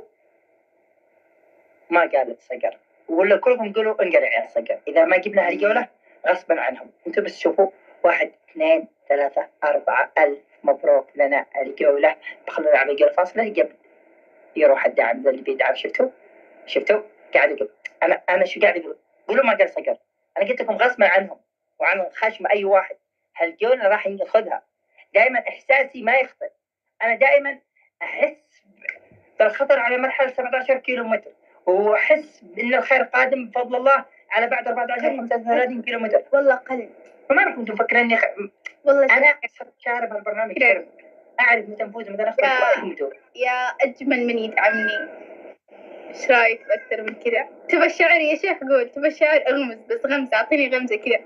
ما قالت صقر، ولا كلكم قولوا انقرع يا صقر. اذا ما جبنا هالجولة غصبا عنهم. انتم بس شوفوا 1 2 3 4 ألف مبروك لنا الجولة. بخلوا نلعب الجولة فاصلة قبل يروح الدعم ذا اللي بيدعم. شفتوا قاعد يقول انا شو قاعد يقول؟ قولوا ما قال صقر. انا قلت لكم غصبا عنهم وعن خشم اي واحد هالجولة راح ياخذها. دائما احساسي ما يخطئ. انا دائما احس بالخطر على مرحلة 17 كيلو متر، واحس ان الخير قادم بفضل الله على بعد 14 35 كيلو متر. والله قلب. فما راح كنتوا مفكرين والله انا شارب هالبرنامج شرب. اعرف متى نفوز متى نخسر. يا اجمل من يدعمني. ايش رايك باكثر من كذا؟ تبى الشعر يا شيخ؟ قول تبى الشعر اغمز، بس غمزه، اعطيني غمزه كذا.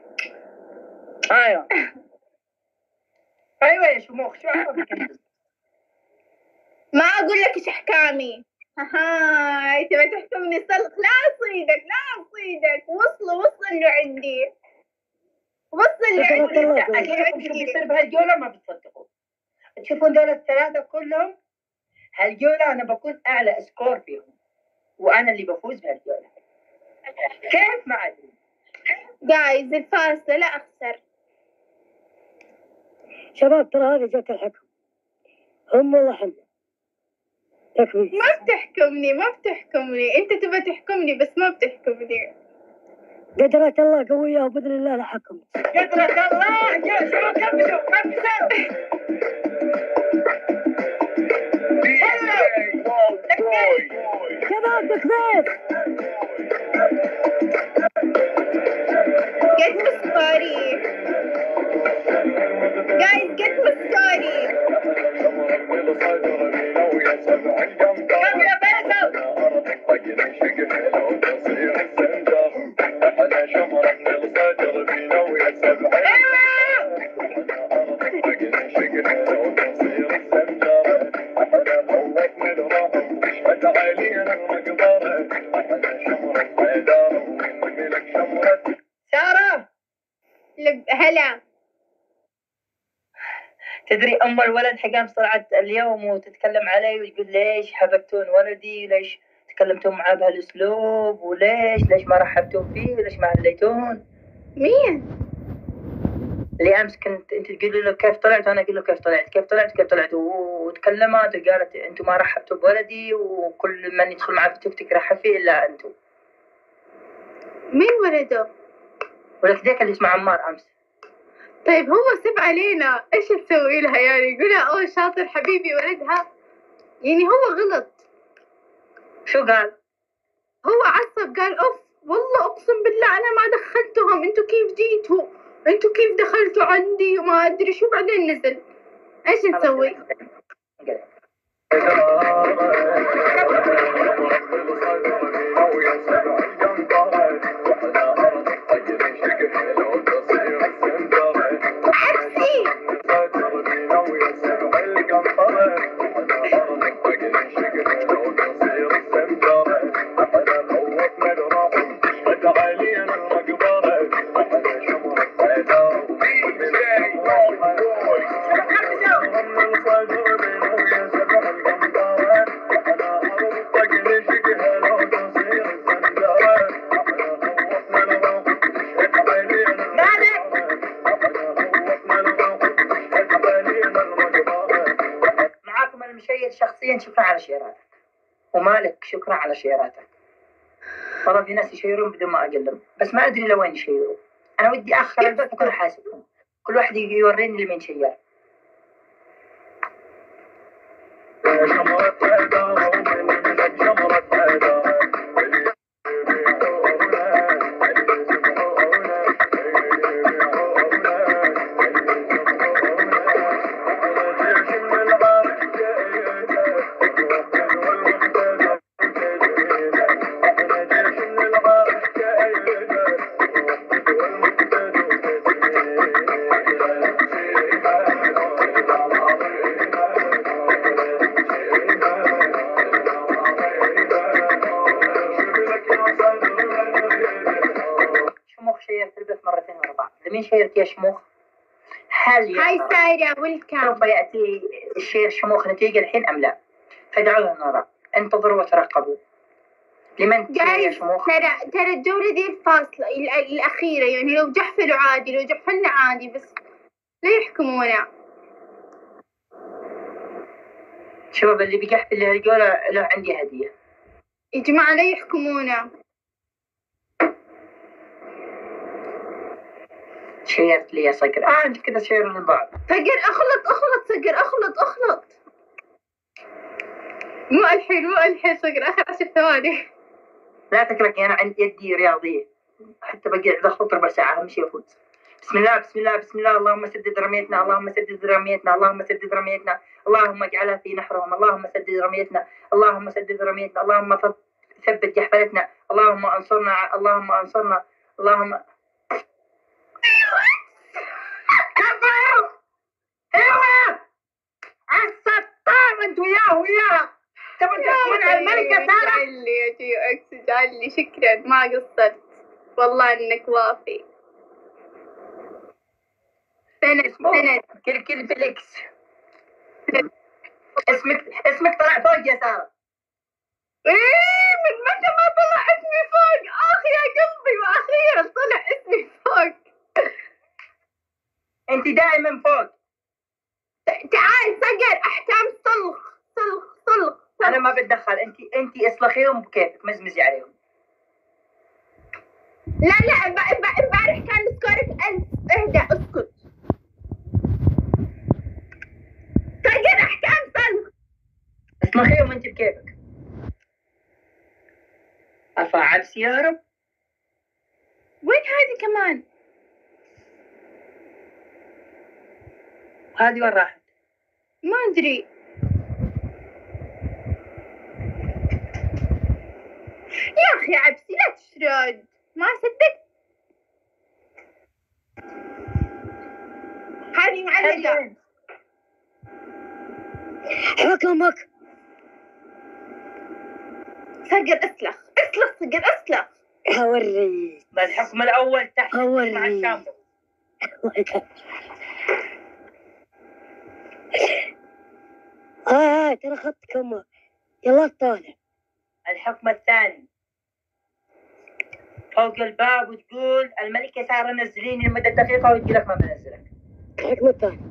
ايوه يا شموخ شو عرفك؟ ما اقول لك ايش احكامي. هاي تبى تحكمني صلق؟ لا اصيدك. وصلوا له عندي. شو بيصير بهالجولة ما بتصدقوا. تشوفون دول الثلاثة كلهم هالجولة أنا بكون أعلى سكور فيهم، وأنا اللي بفوز بهالجولة. كيف ما أدري. جايز الفاصلة لا أخسر. شباب ترى هذه جت الحكم، هم ولا حنا تكفي. ما بتحكمني انت تبى تحكمني بس ما بتحكمني. قدرة الله قوية وبإذن الله لحكم. قدرة الله. شباب كبسوا شباب تكفير. Get the story. Guys, get the story. كم يا فيصل؟ سارة هلا. تدري أم الولد حقام طلعت اليوم وتتكلم علي وتقول ليش حبكتون ولدي، ليش تكلمتوا معاه بهالأسلوب، وليش ما رحبتوا فيه، وليش ما هليتون. مين؟ اللي أمس كنت أنت تقول له كيف طلعت وأنا أقول له كيف طلعت وتكلمت وقالت أنتوا ما رحبتوا بولدي وكل من يدخل معاه في تيك رحب فيه إلا أنتوا. مين ولده؟ ولك ذاك اللي اسمه عمار أمس. طيب هو سب علينا، ايش تسوي لها يعني؟ يقولها اوه شاطر حبيبي ولدها، يعني هو غلط. شو قال؟ هو عصب قال اوف والله اقسم بالله انا ما دخلتهم، انتوا كيف جيتوا؟ انتوا كيف دخلتوا عندي وما ادري شو، بعدين نزل. ايش نسوي؟ شخصيا شكرا على شيراتك، ومالك شكرا على شيراتك. والله في ناس يشيرون بدون ما اقلم، بس ما ادري لوين يشيرون. انا ودي اخر البث اكون حاسبهم، كل واحد يوريني لمين شير. لمين شيرت يا شموخ؟ هاي سايرة والكام. سوف يأتي الشير شموخ نتيجة الحين أم لا؟ فدعونا نرى، انتظروا وترقبوا. لمن يا شموخ؟ ترى الجولة دي الفاصلة الأخيرة، يعني لو جحفلوا عادي، لو جحفلنا عادي، بس لا يحكمونا. شباب اللي بيجحفل الجولة له عندي هدية. يا جماعة لا يحكمونا. شيرت لي يا صقر. انت كذا شير للبعض. صقر اخلط صقر اخلط. مو الحين صقر اخر 10 ثواني. لا تكرهني، انا عندي يدي رياضية، حتى بقعد اخلط ربع ساعة اهم شيء افوز. بسم الله، اللهم سدد رميتنا، اللهم اجعلها في نحرهم، اللهم سدد رميتنا، اللهم ثبت جحفلتنا، اللهم انصرنا، اللهم ايوه عالسطار انت وياه تبغى تكون على الملكة سارة. جعلي يا جي اكس، جعلي شكرا، ما قصرت والله انك وافي. سند كل فليكس. اسمك طلع فوق يا سارة. ايه من متى ما طلع اسمي فوق؟ يا قلبي واخيرا طلع اسمي فوق. انت دائما فوق. تعال صقر احكام صلخ. انا ما بتدخل، انت اصلخيهم بكيفك، مزمزي عليهم. لا امبارح كان سكورك 1000. اهدى اسكت. صقر احكام صلخ. اصلخيهم انت بكيفك. افا عبس يا رب. وين هذه كمان؟ هذه وين راحت؟ ما ادري. يا اخي عبسي لا تشرد، ما صدق. هذه معلقة. حكمك. صقر اسلخ صقر اسلخ. هوري الحكم الاول تحت مع الشامبو. ترى خطكم. يلا طالع. الحكم الثاني فوق الباب وتقول الملكة سارة نزليني لمدة دقيقة وتقول لك ما بنزلك. الحكم الثاني.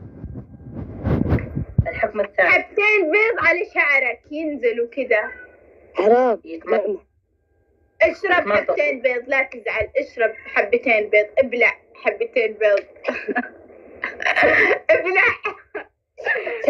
الحكم الثاني حبتين بيض على شعرك ينزلوا كذا. حرام. نعمة. اشرب حبتين بيض، لا تزعل، اشرب حبتين بيض، ابلع حبتين بيض.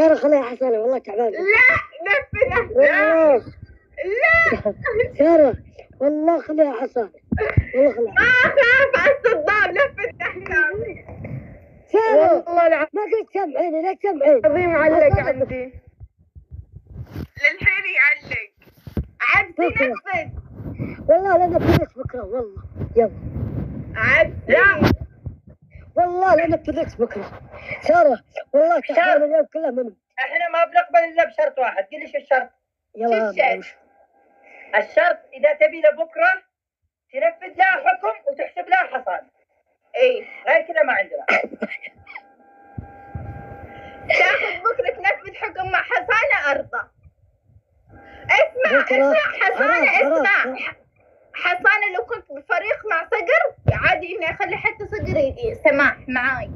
سارة خليها حسنة والله تعبانة. لا نفذ. والله لا سارة والله خليها حسنة. والله خليها. ما أخاف على الصدام، نفذ أحلامي. سارة والله العظيم ما قلت سمعيني، لا تسمعيني. علق عندي للحين يعلق. عبسي نفذ. والله لا نفذت بكرة والله. يلا عبسي. لا والله لا نفذت بكرة. سارة والله تعبانة اليوم كلها منهم. احنا ما بنقبل الا بشرط واحد. قل ليش الشرط؟ يلا الشرط اذا تبي لبكره تنفذ لها حكم وتحسب لها حصان. اي غير كذا ما عندنا. تاخذ بكره تنفذ حكم مع حصانه ارضى. اسمع حصانه اسمع. حصانه لو كنت بفريق مع صقر عادي اني اخلي حتى صقر سماح معاي.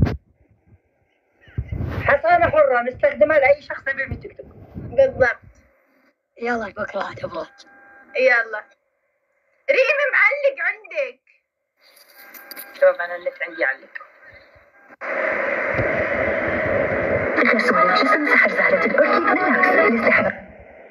حصانه حره نستخدمها لاي شخص يبي في تيك توك. بالضبط. يلا بكرة تبغى. يلا ريم معلق عندك. شوف انا النت عندي يعلق. تجسم الجسم سحر زهرة الأوركيد من العكس للاستحمام.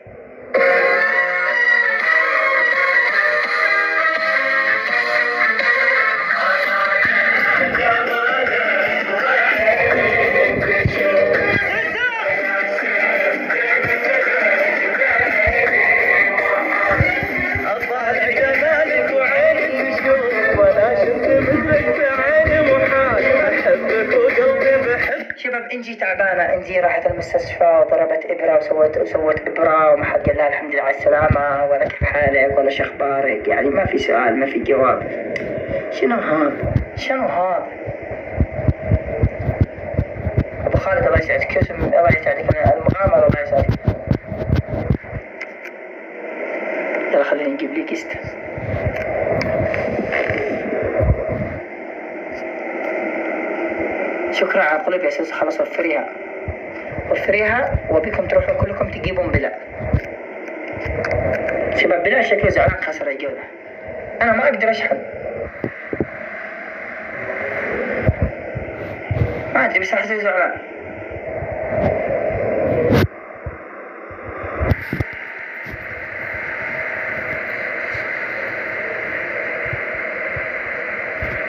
شباب انجي تعبانه، انجي راحت المستشفى وضربت ابره وسوت ابره وما حد قال لها الحمد لله على السلامه ولا كيف حالك ولا شو اخبارك. يعني ما في سؤال ما في جواب. شنو هذا ابو خالد الله يسعدك. الله يسعدك المغامره الله يسعدك. يلا خلينا نجيب لي كيست. شكرا على الطلب يا أساس. خلاص وفريها وبكم تروحوا كلكم تجيبون بلا. شباب بلا شكله زعلان خسر الجولة. أنا ما أقدر أشحن. ما أدري بس أحس زعلان.